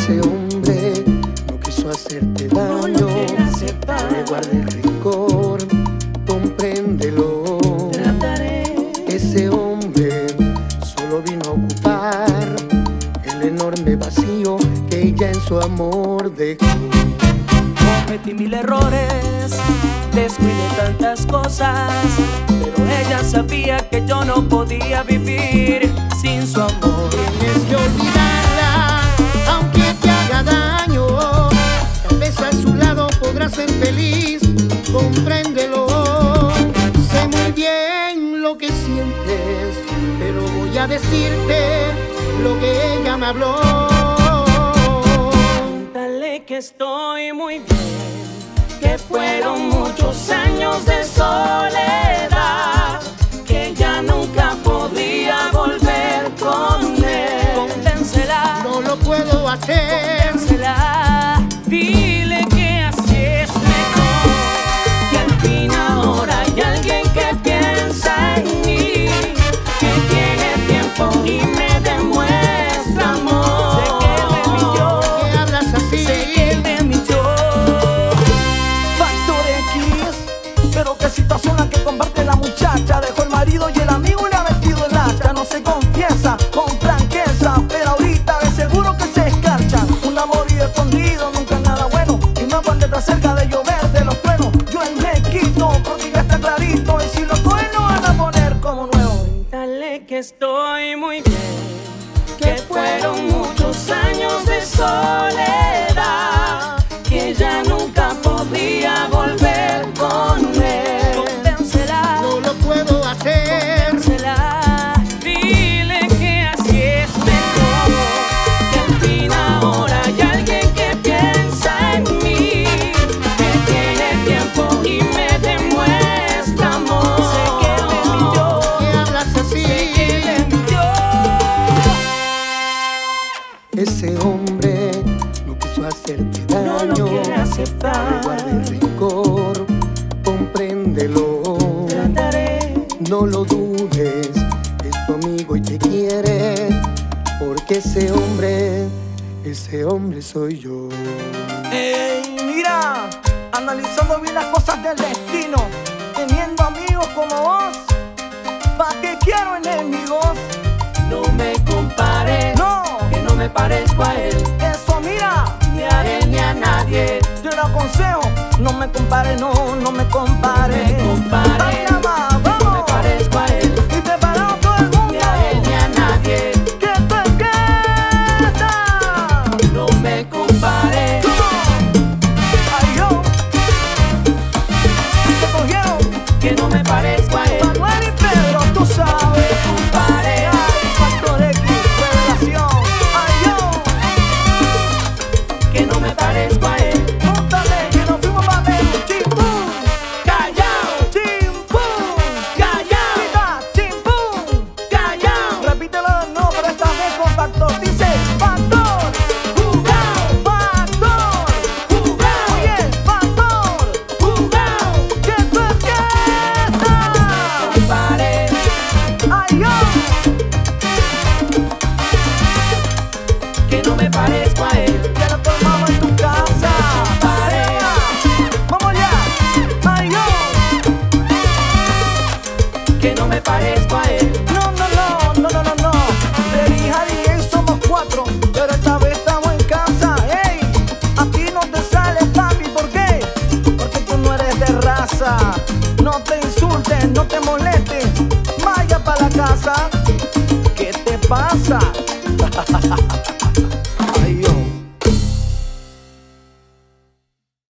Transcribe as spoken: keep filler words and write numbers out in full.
Ese hombre no quiso hacerte daño, no le guardes rencor, compréndelo. Trataré. Ese hombre solo vino a ocupar el enorme vacío que ella en su amor dejó. Cometí mil errores, descuidé tantas cosas, pero ella sabía que yo no podía vivir sin su amor. Tienes que olvidarla, aunque te haga daño. Tal vez a su lado podrás ser feliz, compréndelo. Sé muy bien lo que sientes, pero voy a decirte lo que ella me habló. Cuéntale que estoy muy bien, que fueron muchos años de soledad, que ya nunca podría volver con él. Convéncela, No lo puedo hacer. convéncela, dile que así es mejor, que al fin ahora hay alguien que piensa en mí, que tiene tiempo y me demuestra amor. Sé que me mintió, ¿Qué hablas así? sé que me mintió. Factor X, pero qué situación la que comparte la muchacha. Dejó el marido y el amigo le ha metido el hacha. No se confiesa con franqueza, pero ahorita de seguro que se escarchan. Un amor y escondido nunca es nada bueno, y más cuando está cerca de llover de los truenos. Yo él me quito porque ya está clarito, y si lo cogen lo van a poner como nuevo. Cuéntale que estoy muy bien, que fueron muchos años de soledad, que ya nunca podría volver con él. Convéncela, No lo puedo hacer. convéncela, dile que así es mejor, que al fin ahora hay alguien que piensa en mí, que tiene tiempo y me demuestra amor. Sé que me mintió, ¿Qué hablas así? me mintió. Ese hombre no quiso hacerte No daño, lo quiere no aceptar. le guardes rencor, compréndelo. Trataré. No lo dudes, es tu amigo y te quiere, porque ese hombre, ese hombre soy yo. Ey, mira, analizando bien las cosas del destino, teniendo amigos como vos, ¿pa' qué quiero enemigos? No me compare, No, que no me parezco a él, eso mira, ni a él ni a nadie. yo le aconsejo, no me compare, no, no me compare. No me compare. Ay, ama, No me vamos, parezco a él, y preparado todo el mundo, ni a él ni a nadie. que esto es fiesta. No me compare, Ay, yo, te cogieron, que no me parezco a él. Manuel y Pedro, tú sabes. Compare, Ay, Factor X, revelación. Ay, yo, que no me parezco a él. móntale, que nos fuimos pa' ver. Chim, pum, Callao, chim, pum. callao, Grita, chim, pum. callao. Repítelo, no, pero esta vez con Factor. Dice, Factor, Jugao, Factor. jugao, Oye, Factor, jugao. que esto es fiesta. Compare, Ay, yo, que no me parezco a él.